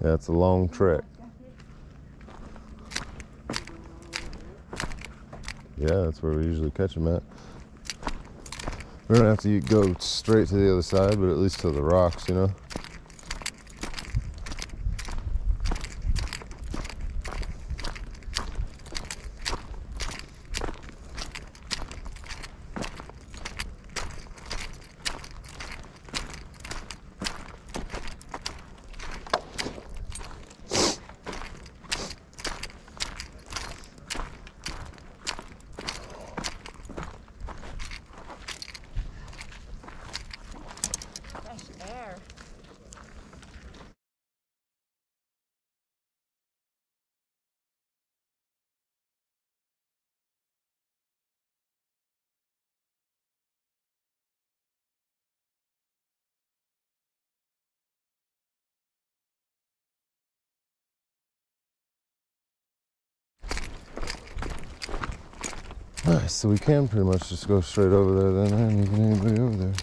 Yeah, it's a long trek. Yeah, that's where we usually catch them at. We don't have to go straight to the other side, but at least to the rocks, you know? Alright, so we can pretty much just go straight over there then. I haven't even anybody over there.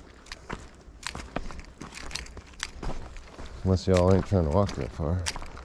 Unless y'all ain't trying to walk that far.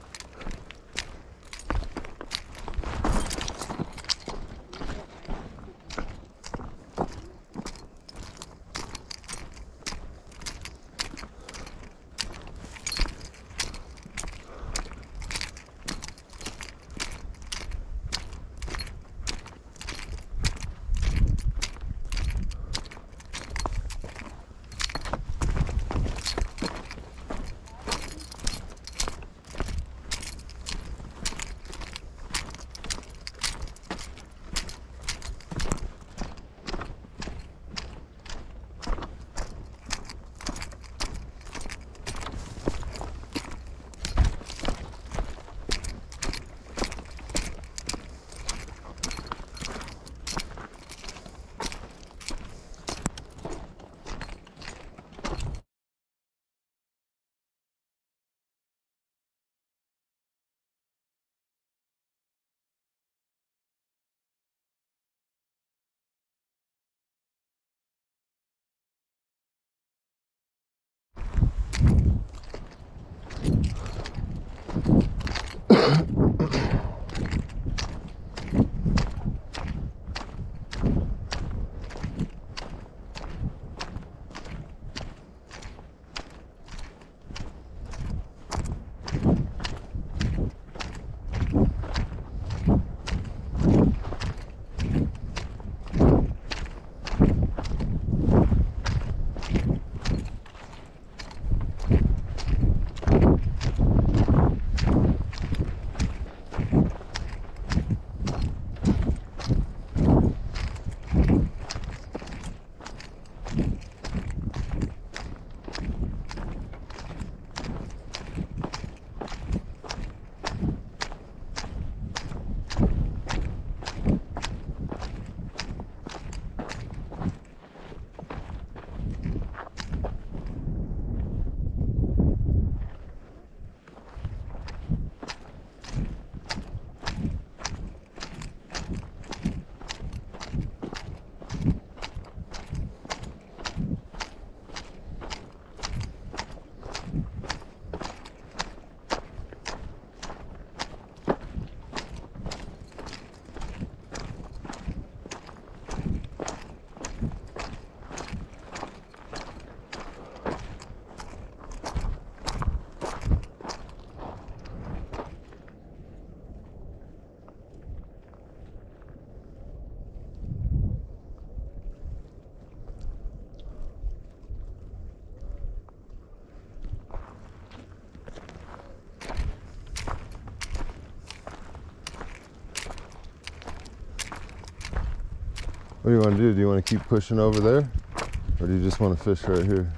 What do you want to do? Do you want to keep pushing over there? Or do you just want to fish right here?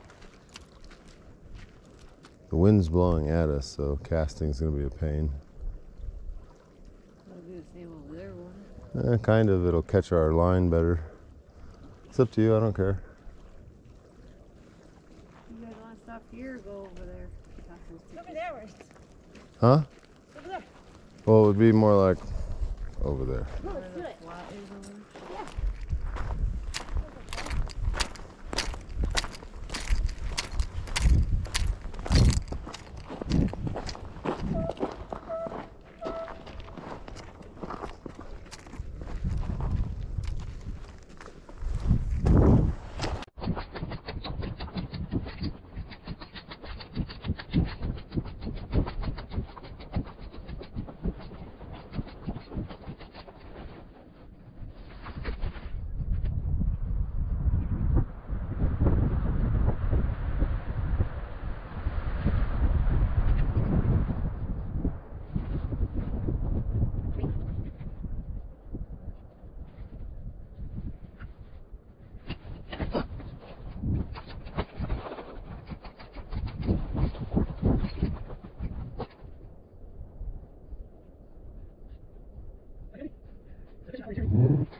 The wind's blowing at us, so casting's going to be a pain. I'll do the same over there, won't it? Kind of. It'll catch our line better. It's up to you. I don't care. You guys want to stop here or go over there? Over there. Huh? Over there. Well, it would be more like over there. No, let's do it. Yeah.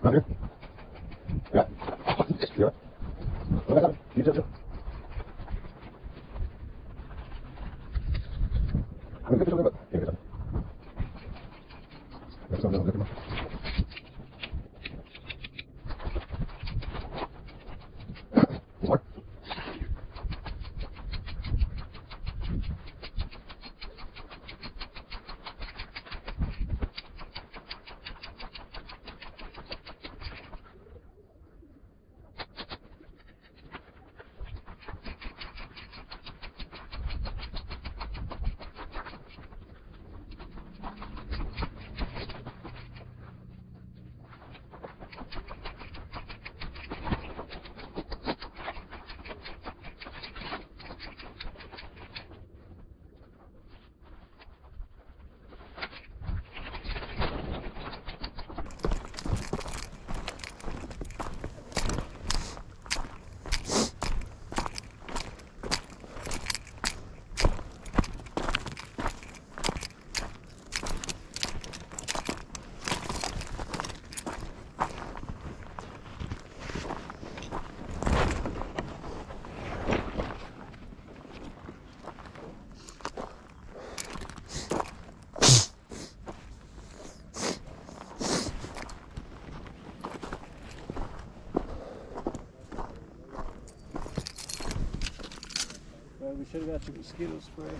We should have got your mosquito spray.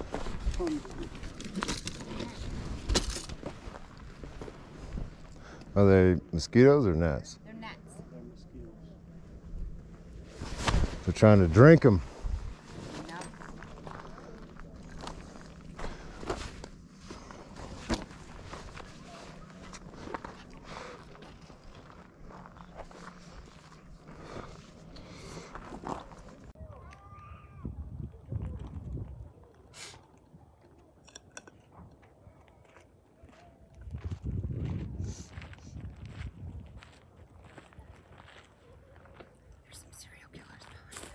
Are they mosquitoes or gnats? They're gnats. They're mosquitoes. They're trying to drink them. No. There's some serial killers behind us.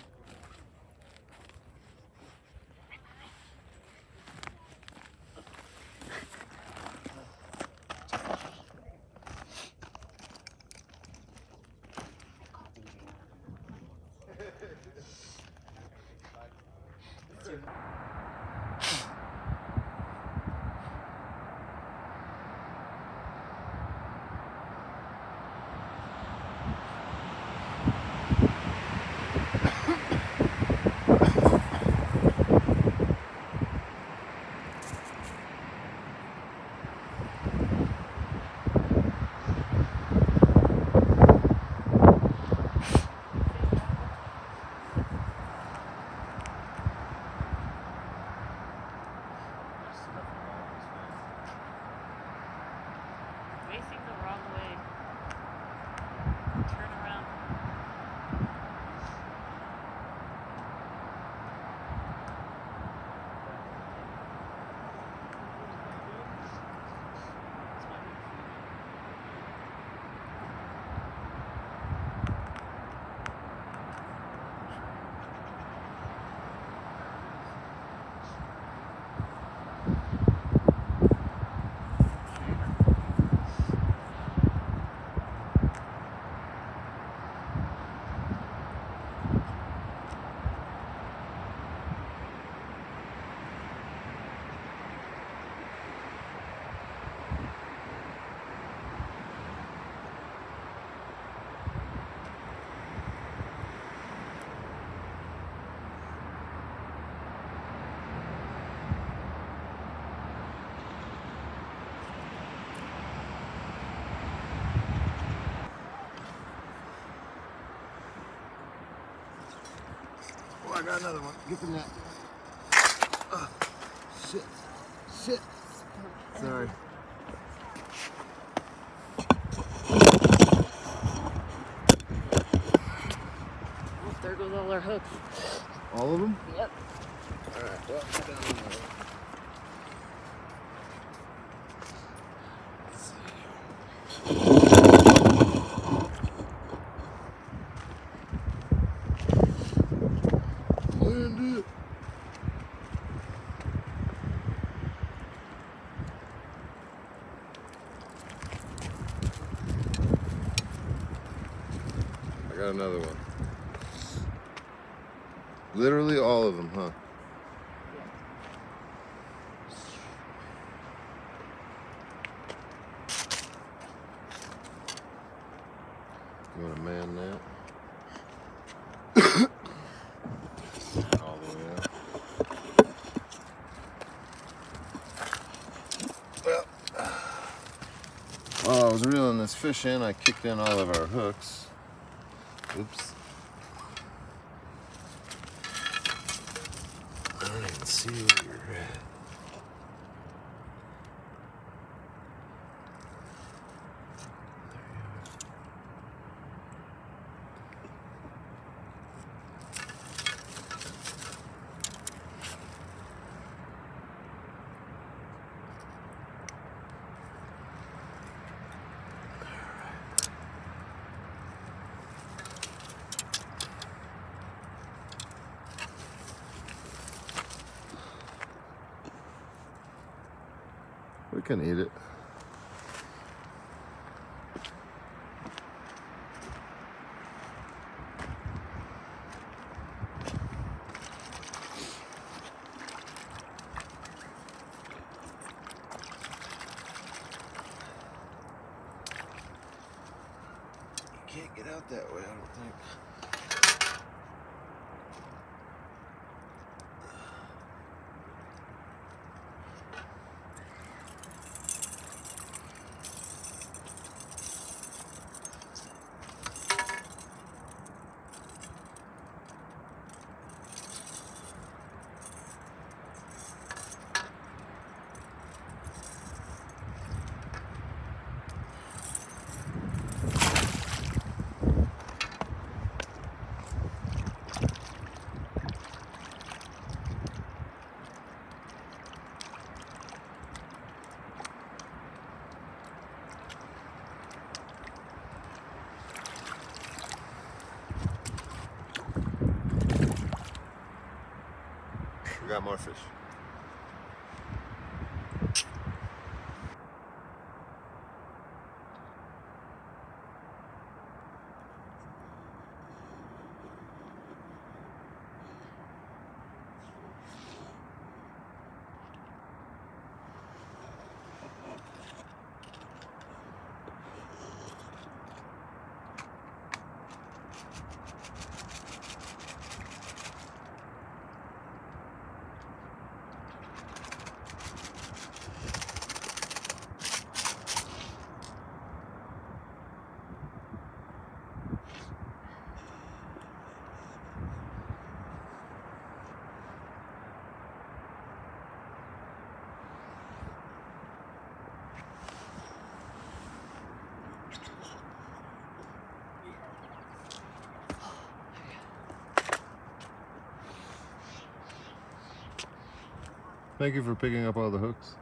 Facing the wrong way. Turn around. Oh, I got another one. Get the net. Oh, shit. Shit. Sorry. Oh, there goes all our hooks. All of them? Yep. All right. Well, down there. Land it. Got another one. Literally all of them, huh? You want to man that? All the way up. Well, while I was reeling this fish in, I kicked in all of our hooks. Oops. I don't even see where you're at. We can eat it. You can't get out that way, I don't think. We got more fish. Thank you for picking up all the hooks.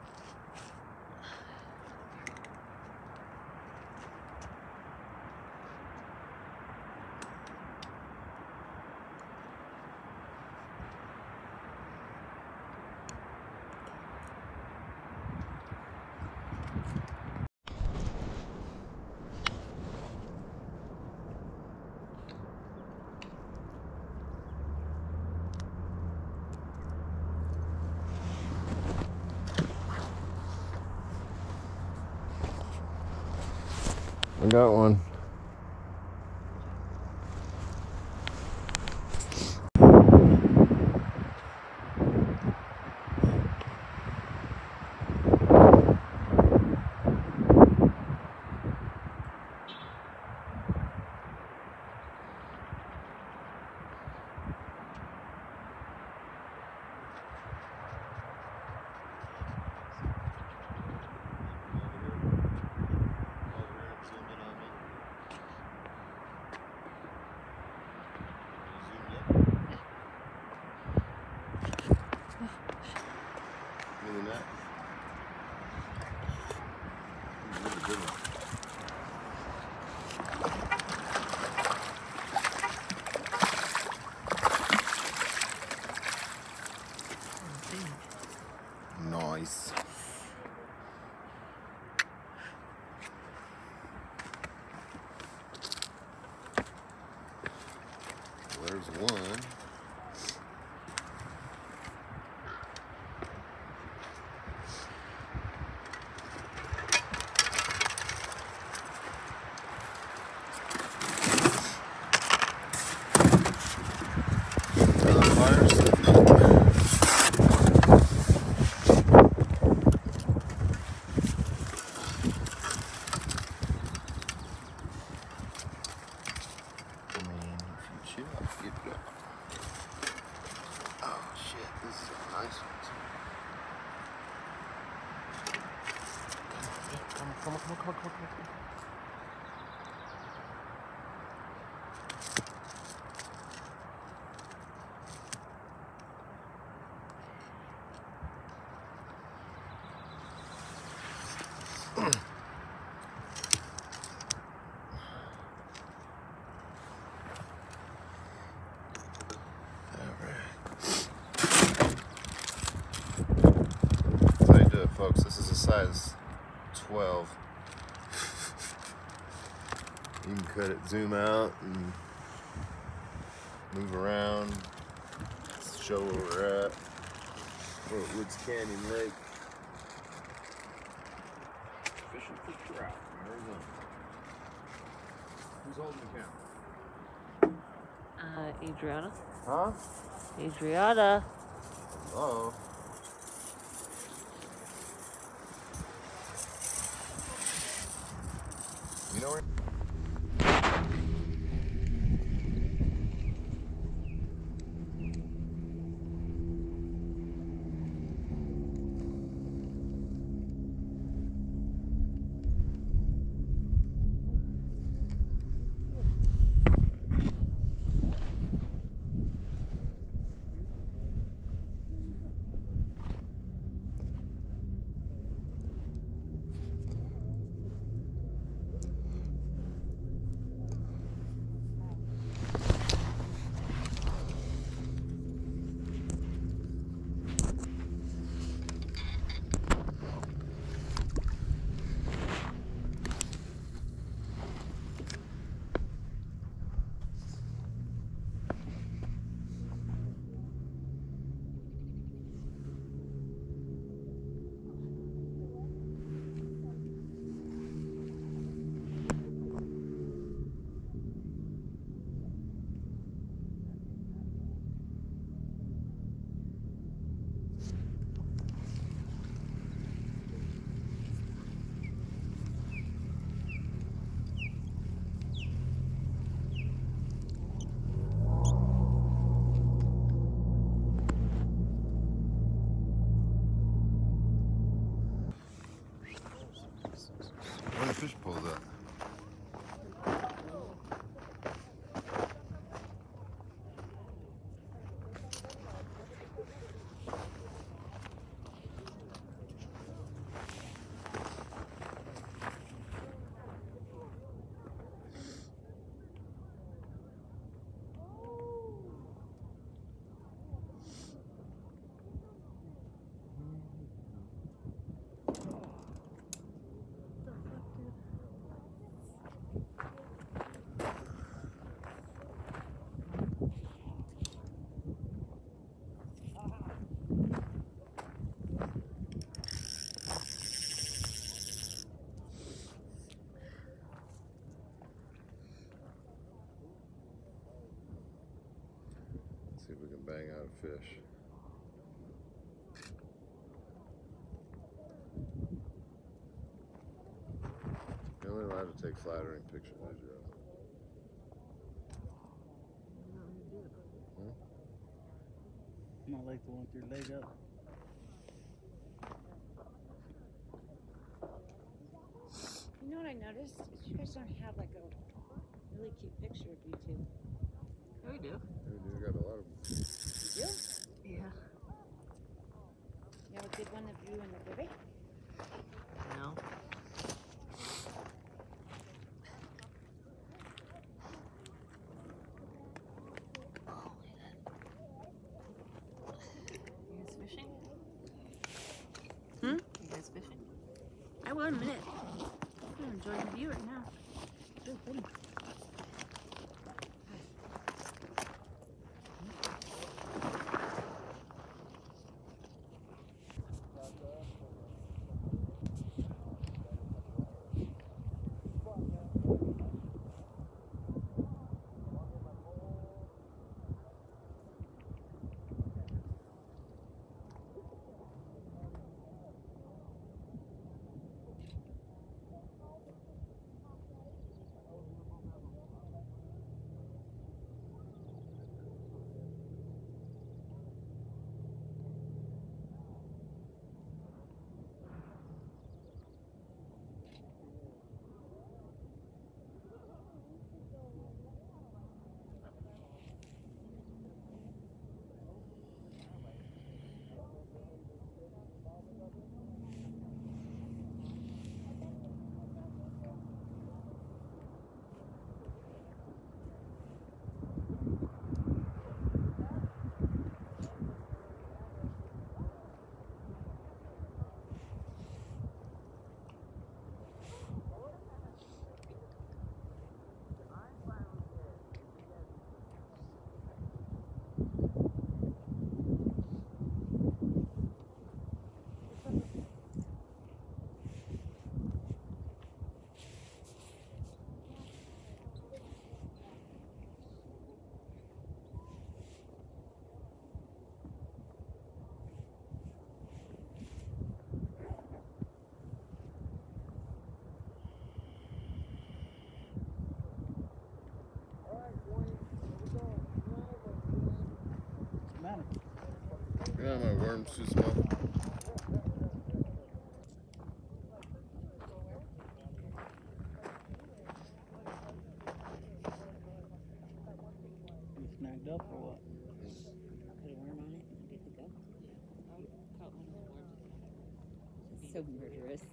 I got one. There's one. Come on. That's how you do it, folks. This is a size 12. You can cut it, zoom out, and move around. Show where we're at. We're at Woods Canyon Lake. Fishing for trout in Arizona. Who's holding the camera? Adriana. Huh? Adriana. Hello. You know where? Where the fish pulls at? See if we can bang out a fish. You're only allowed to take flattering pictures, Adriana. Not like the one with your leg up. You know what I noticed? Is you guys don't have like a really cute picture of you two. Yeah, we do. We got a lot of them. You do? Yeah. You have a good one of you and the baby? No. You guys fishing? You guys fishing? I will in a minute. I'm enjoying the view right now. It's really pretty. Yeah, my worm's too small. You snagged up or what? Put a worm on it and good to go. I caught one of the worms this morning. It's so murderous.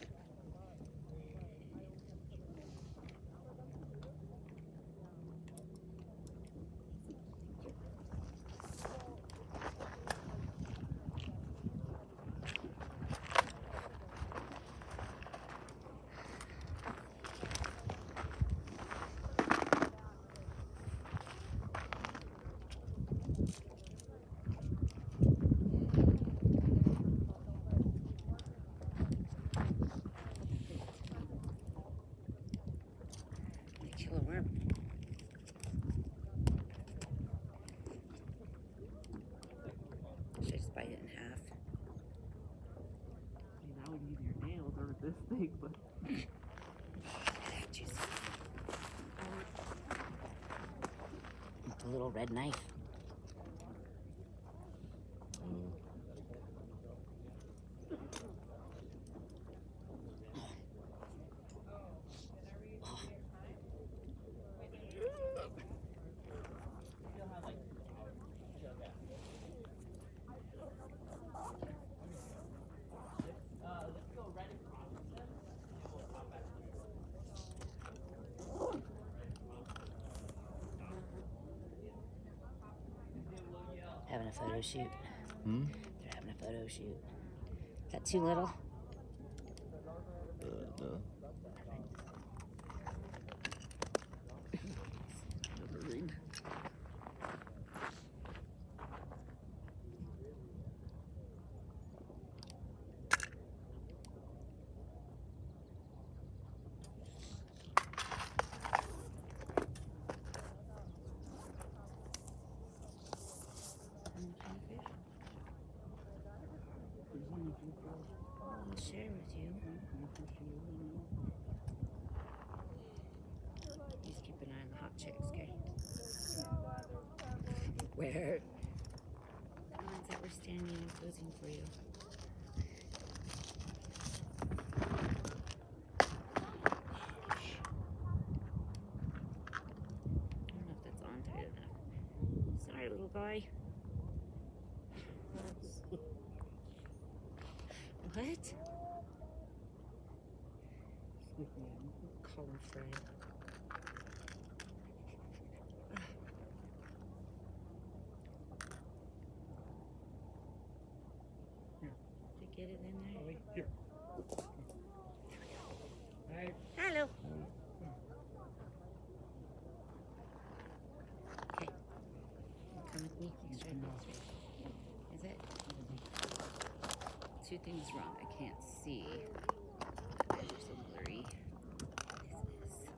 Kill a worm. Should I just bite it in half? I mean, I would use your nails or this thing, but Juicy. With a little red knife. Having a photo shoot. Hmm? They're having a photo shoot. Is that too little? No. Rude. I'll share with you. Just keep an eye on the hot chicks, okay? Where? The ones that were standing and posing for you. I don't know if that's on tight enough. Sorry, little guy. What? Call him Fred. Did you get it in there? Here. Hey. Hello. Okay. Come with me. Straight. Is it? Two things wrong. I can't see. They're so blurry. This is.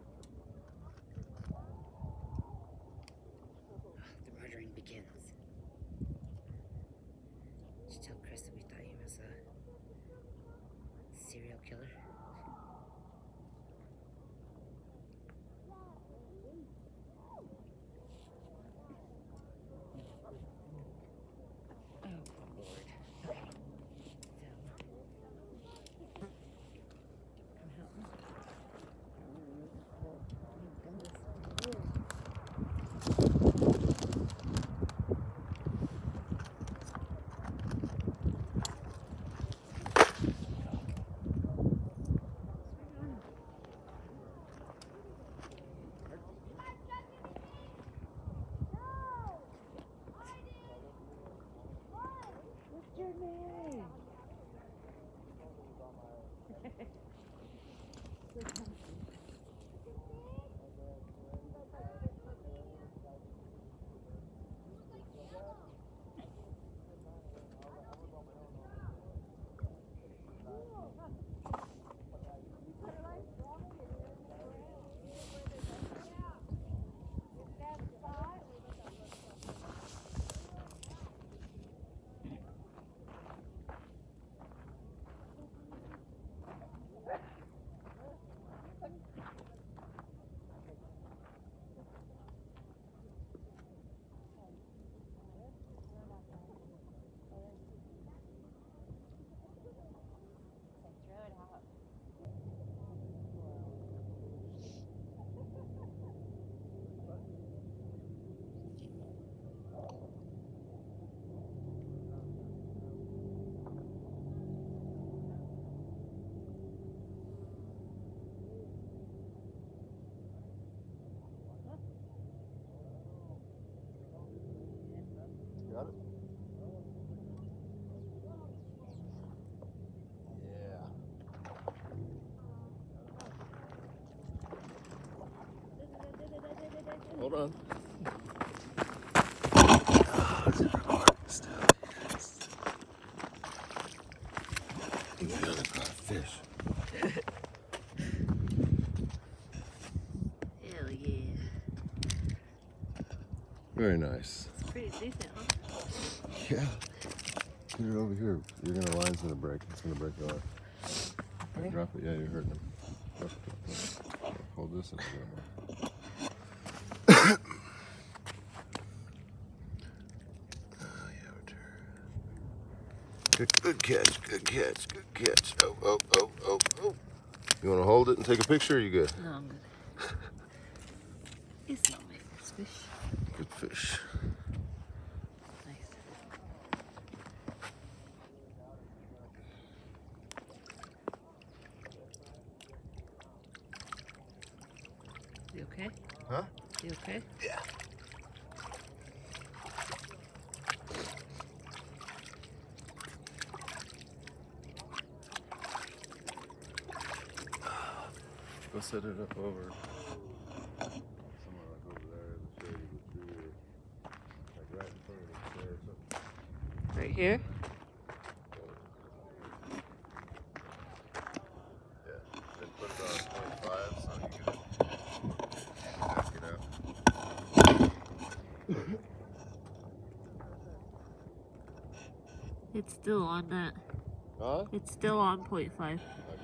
The murdering begins. Did you tell Chris that we thought he was a serial killer? Oh, Lord. Okay. So, Hold on. Oh, it's recording still. Yes. You got a fish. Hell yeah. Very nice. It's pretty decent, huh? Yeah. Get it over here. You're gonna line's gonna break. It's gonna break the line. Right, drop it. Yeah, you're hurting him. Drop it. Hold this and Good catch, good catch, good catch. Oh, oh, oh, oh, oh. You want to hold it and take a picture, or you good? No, I'm good. It's not my first fish. Good fish. Nice. You okay? Huh? You okay? Yeah. Go set it up over somewhere like over there in the shade of the tree, like right in front of the chair or something. Right here? Yeah. Then put it on 25 so you can back it up. It's still on that. Huh? It's still on 0.5. Okay.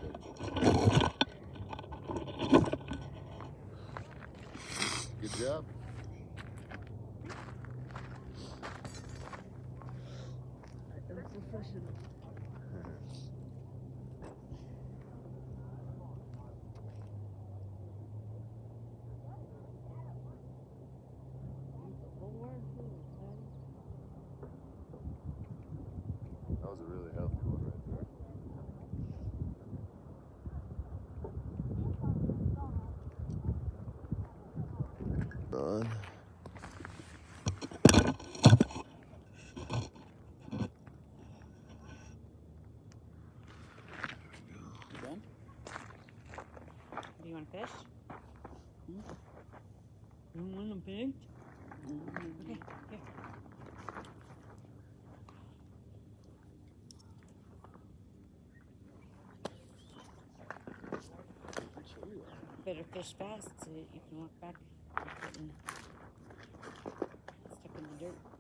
Good job. That was a really healthy one right there. On. Done? Do you want to fish? You want a pig? Okay, here. Better fish fast so that you can walk back and get stuck in the dirt.